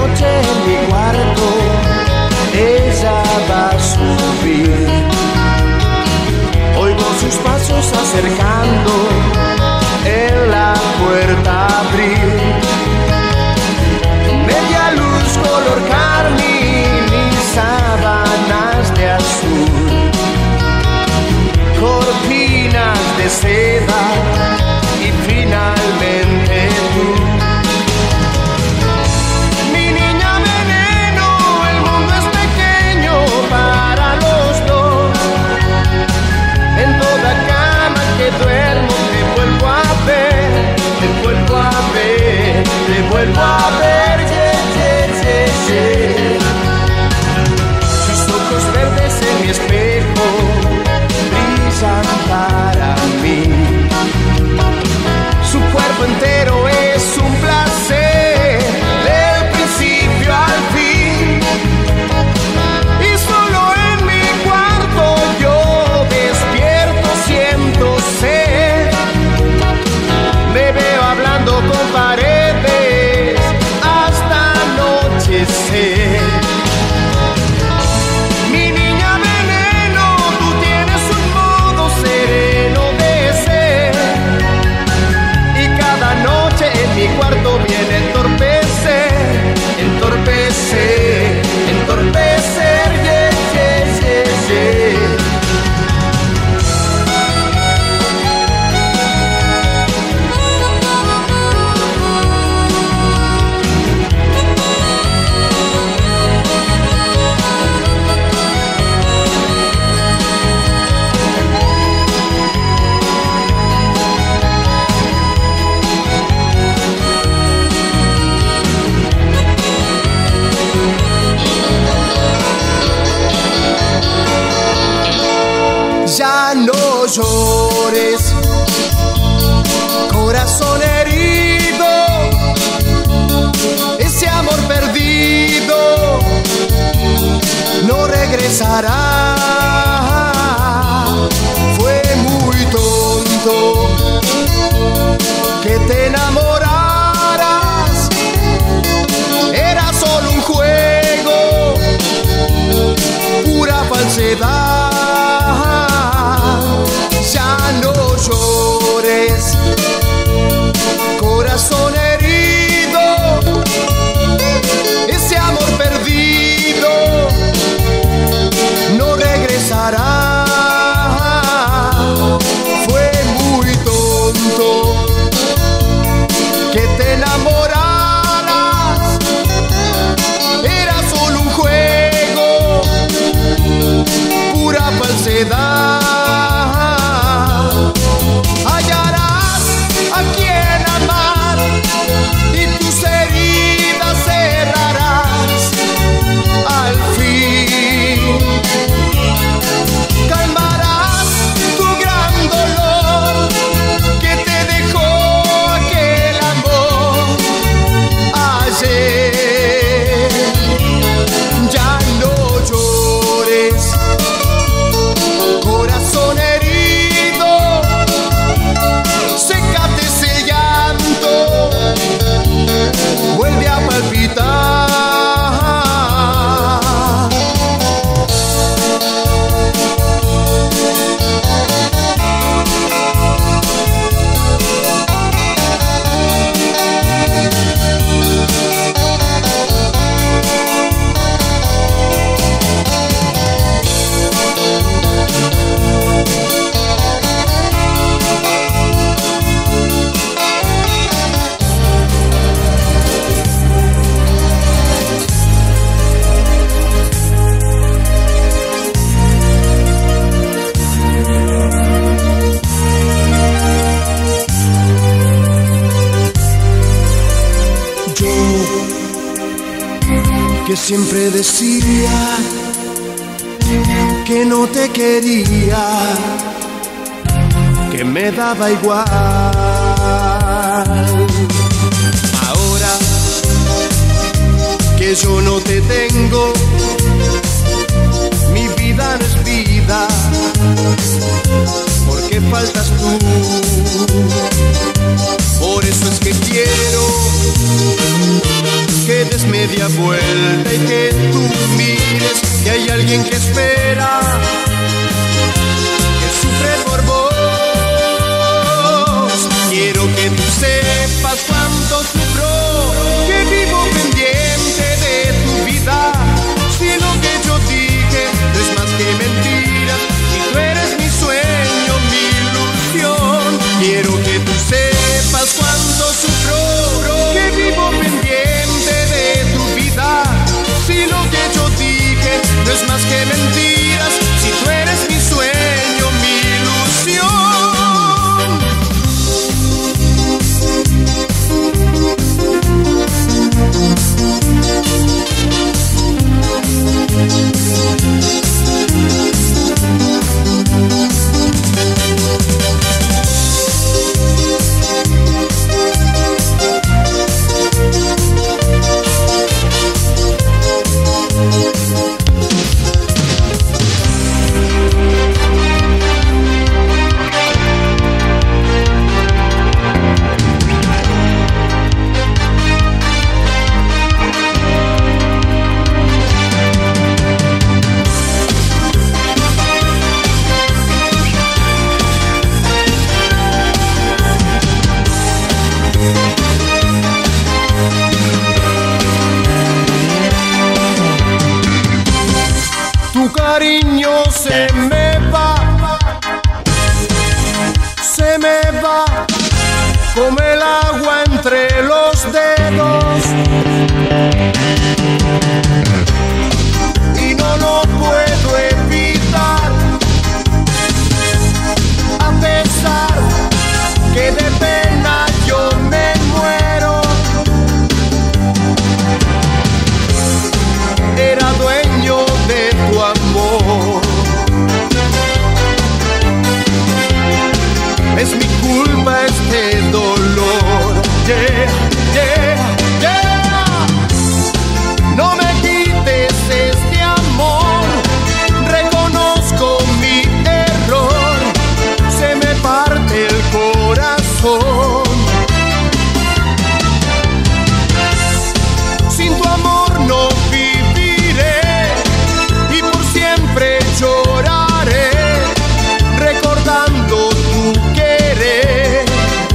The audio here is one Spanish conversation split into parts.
noche en mi cuarto ella va a subir. Oigo sus pasos acercando, en la puerta abrir. Media luz color carmín y sábanas de azul, cortinas de seda y finalmente tú. Mi niña veneno, el mundo es pequeño para los dos. En toda cama que duermo te vuelvo a ver, te vuelvo a ver, te vuelvo a ver, Sus ojos verdes en mi espejo brillan para mí. Su cuerpo entero es un placer, del principio al fin. Y solo en mi cuarto yo despierto, siento sed. Me veo hablando con paredes hasta anochecer. Mi niña veneno, tú tienes un modo sereno de ser. Y cada noche en mi cuarto viene a entorpecer, entorpecer, entorpecer, yeah, yeah, yeah, yeah. Ya no llores, corazón herido, ese amor perdido no regresará. Fue muy tonto que te enamoraras, era solo un juego, pura falsedad. Ya no llores, corazón herido, ese amor perdido no regresará. Fue muy tonto que te enamoraras, era solo un juego, pura falsedad. Hallarás a quien amar y tus heridas cerrarás al fin. Calmarás tu gran dolor que te dejó aquel amor ayer. Ya no llores, corazón herido, sécate ese llanto, vuelve a palpitar. Que siempre decía que no te quería, que me daba igual. Ahora que yo no te tengo, mi vida no es vida, porque faltas tú. Por eso es que quiero que des media media vuelta y que tú mires que hay alguien que espera, que sufre por vos. Quiero que tú sepas cuánto sufro, que vivo pendiente de tu vida. Si lo que yo dije no es más que mentira, y tú eres mi sueño, mi ilusión. Quiero que tú sepas cuánto sufro, que vivo pendiente de tu vida. Si lo que yo dije no es más que mentiras, si tú eres mi sueño, mi ilusión. Tu cariño se me va como el agua entre los dedos, y no lo puedo evitar, a pesar que de pena yo me muero. Era dueño de tu amor. Es mi culpa este dolor. Yeah, yeah, yeah. No me quites este amor. Reconozco mi error. Se me parte el corazón. Sin tu amor no viviré y por siempre lloraré recordando tu querer.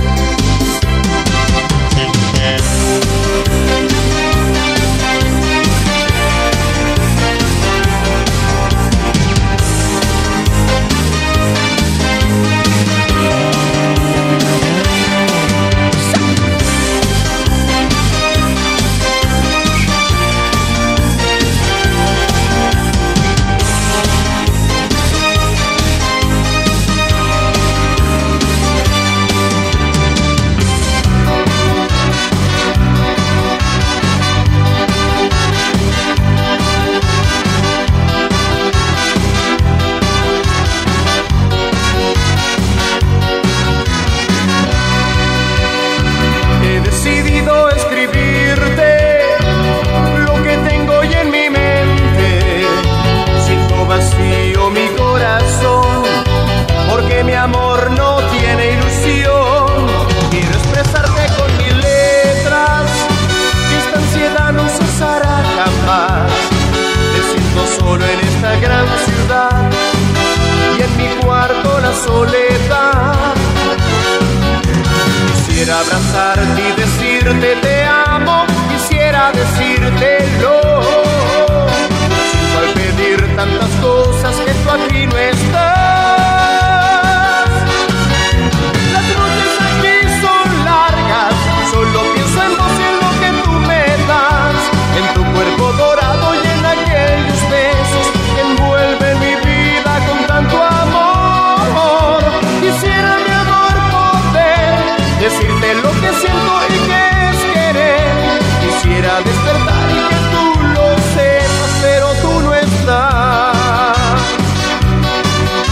Soledad, quisiera abrazarte y decirte te amo, quisiera decírtelo, sin cual pedir tantas cosas que tú aquí no estás. Las noches aquí son largas, solo pienso en vos y en lo que tú me das, en tu cuerpo dorado y en aquellos besos que envuelven mi vida con tanto amor. Quisiera, mi amor, poder decirte lo que siento y que es querer. Quisiera despertar y que tú lo sepas, pero tú no estás.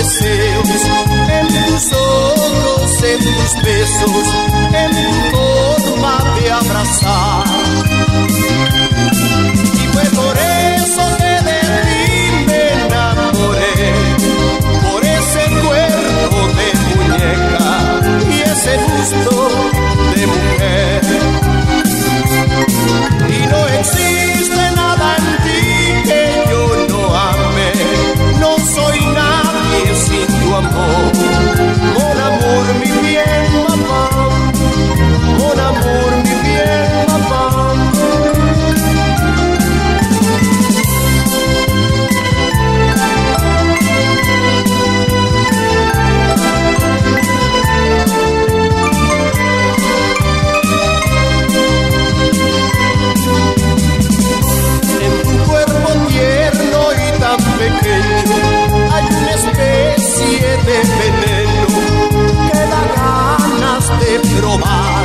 deseos, en tus ojos, en tus besos, en tu forma de abrazar. Y fue por eso que de ti me enamoré, por ese cuerpo de muñeca y ese gusto de mujer. Y no existe nada en ti que yo no ame, no soy nadie sin tu amor. Mon amour, mi bien, mamá, mon amour, mi bien, mamá. Hay una especie de veneno que da ganas de probar.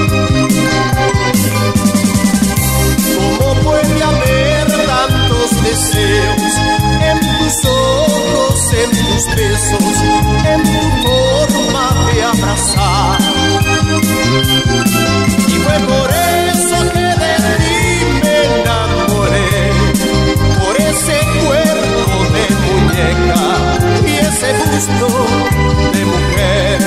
¿Cómo puede haber tantos deseos en tus ojos, en tus besos, en tu forma de abrazar? Y fue por eso que de ti me enamoré, por ese cuerpo de muñeca y ese gusto de mujer.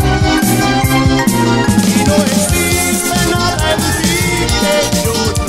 Y no existe nada en ti que yo no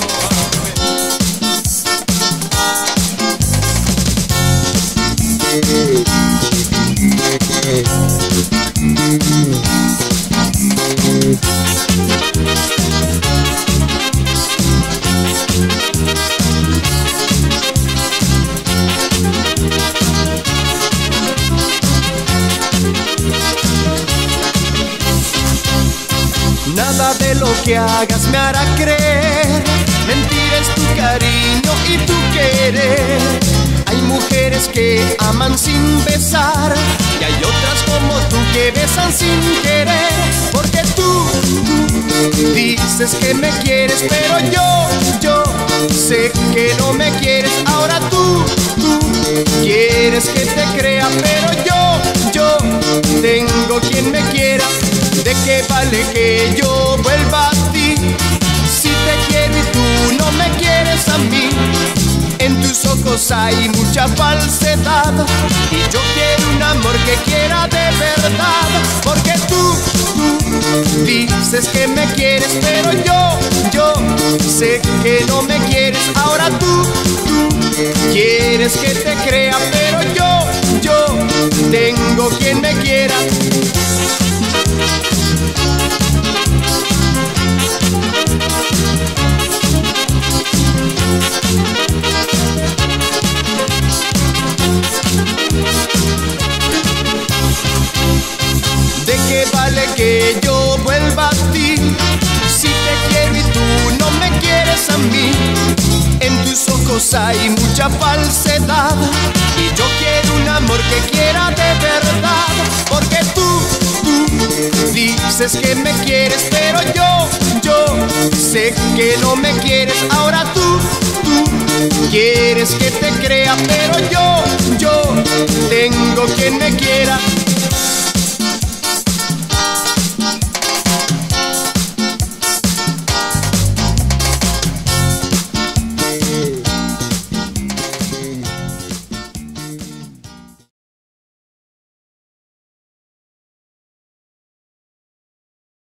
nada de lo que hagas me hará creer, mentira es tu cariño y tu querer. Hay mujeres que aman sin besar y hay otras como tú que besan sin querer. Porque tú dices que me quieres, pero yo sé que no me quieres. Ahora tú quieres que te crea, pero yo tengo quien me quiera. ¿De qué vale que yo vuelva a ti si te quiero y tú no me quieres a mí? En tus ojos hay mucha falsedad y yo quiero un amor que quiera de verdad. Porque tú dices que me quieres, pero yo sé que no me quieres. Ahora tú quieres que te crea, pero yo tengo quien me quiera. ¿De qué vale que yo vuelva a ti si te quiero y tú no me quieres a mí? En tus ojos hay mucha falsedad y yo quiero un amor que quiera de verdad. Porque tú dices que me quieres, pero yo sé que no me quieres. Ahora tú quieres que te crea, pero yo tengo quien me quiera.